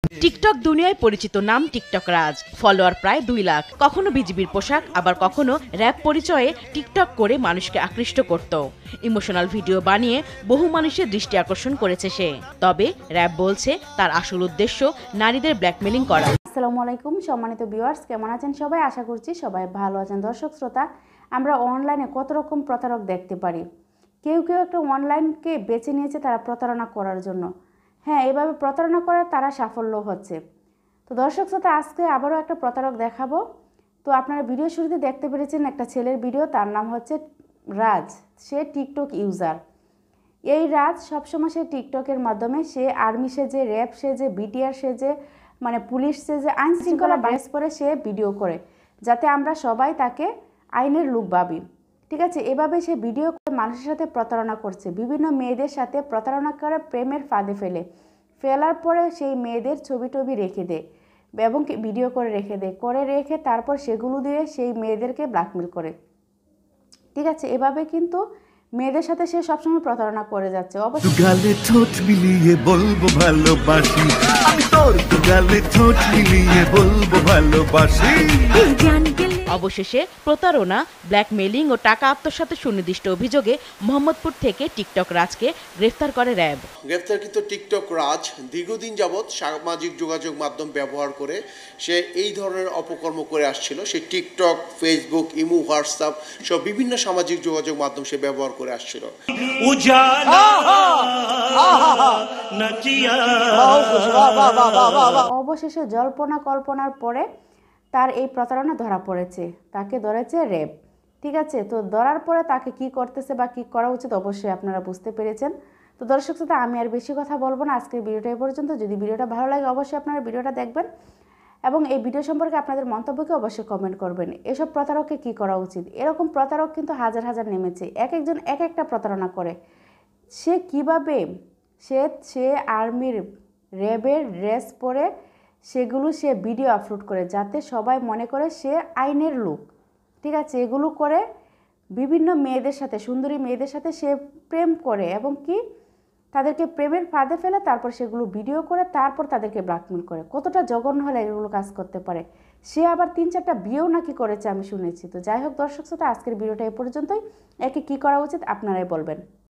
TikTok দুনিয়ায় পরিচিত নাম টিকটক রাজ। ফলোয়ার প্রায় 2 লাখ। কখনো বিজিবির পোশাক, আবার কখনো র‍্যাপ পরিচয়ে টিকটক করে মানুষকে আকৃষ্ট করত। ইমোশনাল ভিডিও বানিয়ে বহু মানুষের দৃষ্টি আকর্ষণ করেছে সে। তবে র‍্যাপ বলছে তার আসল উদ্দেশ্য নারীদের ব্ল্যাকমেলিং করা। আসসালামু আলাইকুম সম্মানিত ভিউয়ার্স, কেমন আছেন সবাই? আশা করছি সবাই ভালো আছেন। দর্শক শ্রোতা, আমরা অনলাইনে কত রকম প্রতারক দেখতে পারি। কেউ কেউ একটা অনলাইনকে বেছে নিয়েছে তারা প্রতারণা করার জন্য। হ্যাঁ, এভাবে প্রতারণা করে তারা সাফল্য হচ্ছে। তো দর্শক শ্রোতা, আজকে আবারও একটা প্রতারক দেখাবো। তো আপনারা ভিডিও শুরুতে দেখতে পেরেছেন একটা ছেলের ভিডিও, তার নাম হচ্ছে রাজ। সে টিকটক ইউজার। এই রাজ সবসময় সে টিকটকের মাধ্যমে সে আর্মি সেজে, র্যাব সেজে, বিটিআর সেজে, মানে পুলিশ সেজে, আইন শৃঙ্খলা ড্রেস পরে সে ভিডিও করে, যাতে আমরা সবাই তাকে আইনের লোক ভাবি। ঠিক আছে, এভাবে সে ভিডিও করে মানুষের সাথে প্রতারণা করছে, বিভিন্ন মেয়েদের সাথে প্রতারণা করে প্রেমের ফাঁদে ফেলার পরে সেই মেয়েদের ছবি টবি রেখে দেয় এবং ভিডিও করে রেখে তারপর সেগুলো দিয়ে সেই মেয়েদেরকে ব্ল্যাকমেল করে। ঠিক আছে, এভাবে কিন্তু মেয়েদের সাথে সে সবসময় প্রতারণা করে যাচ্ছে। গালে ঠোঁট মিলিয়ে বলবো ভালোবাসি, আমি তোর গালে ঠোঁট মিলিয়ে বলবো ভালোবাসি। অবশেষে প্রতারণা, ব্ল্যাকমেলিং ও টাকা আত্মসাতের সুনির্দিষ্ট অভিযোগে মোহাম্মদপুর থেকে টিকটক রাজকে গ্রেফতার করে র‍্যাব। গ্রেফতারকৃত টিকটক রাজ দীর্ঘদিন যাবৎ সামাজিক যোগাযোগ মাধ্যম ব্যবহার করে সে এই ধরনের অপকর্ম করে আসছিল। সে টিকটক, ফেসবুক, ইমো, হোয়াটসঅ্যাপ সব বিভিন্ন সামাজিক যোগাযোগ মাধ্যম সে ব্যবহার করে আসছিল। অবশেষে জল্পনা কল্পনার পরে তার এই প্রতারণা ধরা পড়েছে, তাকে ধরেছে র‍্যাব। ঠিক আছে, তো ধরার পরে তাকে কি করতেছে বা কি করা উচিত অবশ্যই আপনারা বুঝতে পেরেছেন। তো দর্শক শ্রোতা, আমি আর বেশি কথা বলবো না, আজকের ভিডিওটা এই পর্যন্ত। যদি ভিডিওটা ভালো লাগে অবশ্যই আপনারা ভিডিওটা দেখবেন এবং এই ভিডিও সম্পর্কে আপনাদের মন্তব্যকে অবশ্যই কমেন্ট করবেন। এসব প্রতারককে কি করা উচিত? এরকম প্রতারক কিন্তু হাজার হাজার নেমেছে, এক একজন এক একটা প্রতারণা করে। সে কিভাবে সে আর্মির, র্যাবের ড্রেস পরে সেগুলো সে ভিডিও আপলোড করে, যাতে সবাই মনে করে সে আইনের লোক। ঠিক আছে, এগুলো করে বিভিন্ন মেয়েদের সাথে, সুন্দরী মেয়েদের সাথে সে প্রেম করে এবং কি তাদেরকে প্রেমের ফাঁদে ফেলে, তারপর সেগুলো ভিডিও করে, তারপর তাদেরকে ব্ল্যাকমেল করে। কতটা জঘন্য হলে এগুলো কাজ করতে পারে। সে আবার 3-4টা বিয়েও নাকি করেছে, আমি শুনেছি। তো যাই হোক দর্শক শ্রোতা, আজকের ভিডিওটা এ পর্যন্তই। একে কী করা উচিত আপনারাই বলবেন।